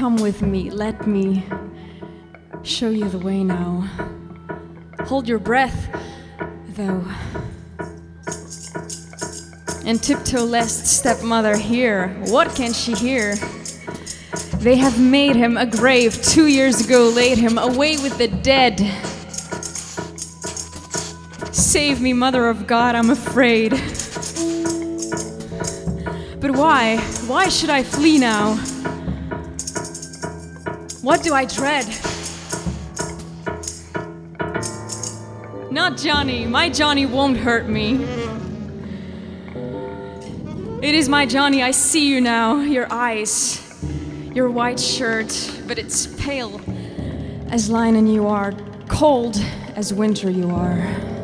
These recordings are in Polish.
Come with me, let me show you the way now. Hold your breath, though, and tiptoe lest stepmother hear. What can she hear? They have made him a grave, 2 years ago laid him away with the dead. Save me, Mother of God, I'm afraid. But why? Why should I flee now? What do I dread? Not Johnny. My Johnny won't hurt me. It is my Johnny, I see you now, your eyes, your white shirt, but it's pale as linen you are, cold as winter you are.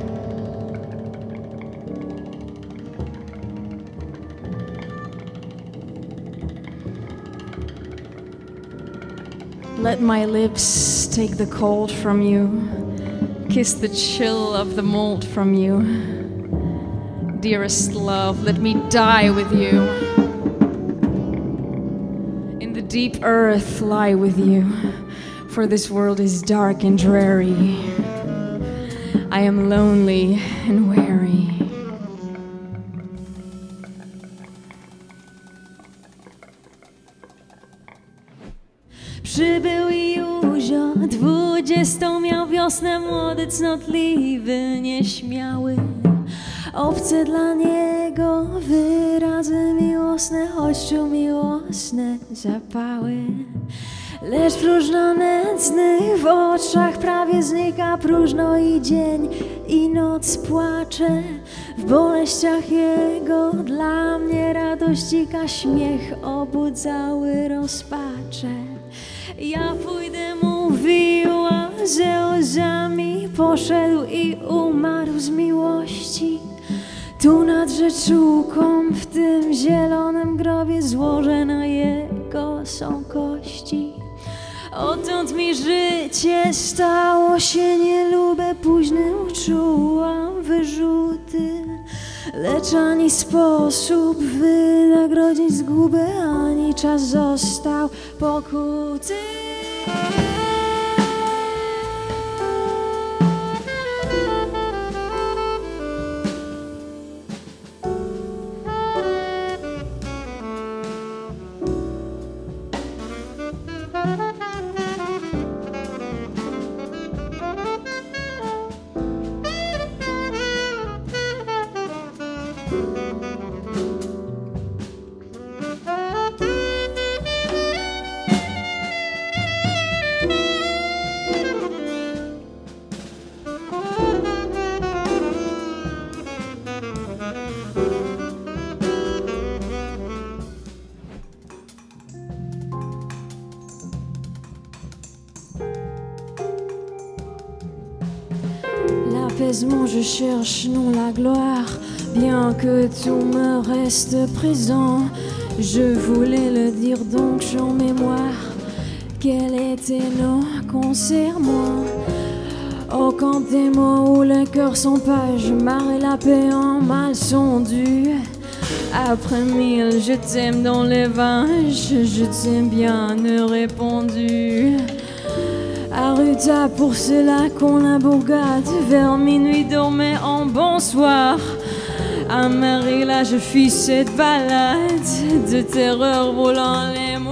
Let my lips take the cold from you, kiss the chill of the mold from you. Dearest love, let me die with you. In the deep earth lie with you, for this world is dark and dreary. I am lonely and weary. Przybył Józio, 20 miał wiosnę, młody, cnotliwy, nieśmiały. Obce dla niego wyrazy miłosne, choć czuł miłosne zapały. Lecz próżno nędzny w oczach prawie znika, próżno i dzień i noc płacze. W boleściach jego dla mnie radościka, śmiech obudzały rozpacze. Ja pójdę, mówił, a ze łzami poszedł i umarł z miłości. Tu nad rzeczówką, w tym zielonym grobie, złożę na jego są kości. Odtąd mi życie stało się nielube, późnym uczułam wyrzuty. Lecz ani sposób wynagrodzić zgubę, ani czas został pokuty. L'apaisement, je cherche, non la gloire, bien que tout me reste présent. Je voulais le dire donc, j'ai en mémoire quels étaient nos conserments. Oh, quand des mots où les cœurs sont pages, marre et la paix en mal sont dus. Après 1000, je t'aime dans les vaches, je t'aime bien, ne répondu. À Ruta, pour cela qu'on la bourgade, vers minuit dormait en bonsoir. À Marie, là, je fis cette balade de terreur volant l'émouvoir.